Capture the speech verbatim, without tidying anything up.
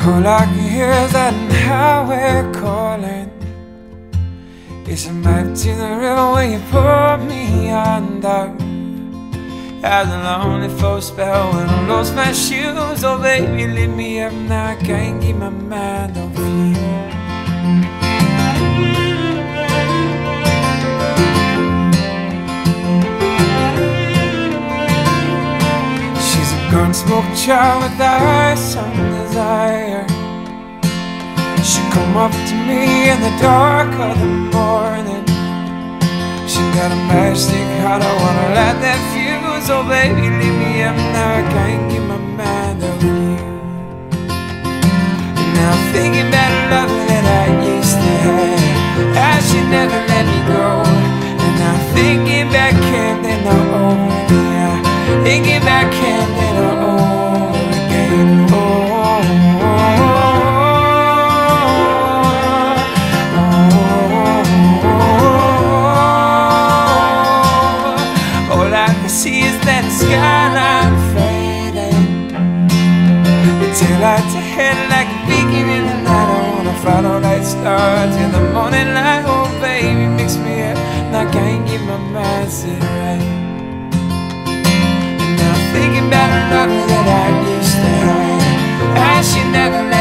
All I can hear is that highway calling. It's a map to the river where you put me under. As a lonely for a spell when I lost my shoes. Oh baby, leave me up now, I can't keep my mind off you. She's a gun-smoked child without some desire. She come up to me in the dark of the morning. She got a matchstick heart, I wanna light that fuse. Oh baby, leave me up now, I can't get my mind off you. And now I'm thinking about the love that I used to have, how she never let me go. And now I'm thinking back, can't they not over again? Thinking back, can't they not over again? Oh, oh, oh, oh, oh. All I can see is that skyline fading. The taillights ahead like a beacon in the night. I wanna follow that star till the morning light. Oh baby, mix me up, and I can't get my mind set right. And now I'm thinking about a love that I used to have, how she never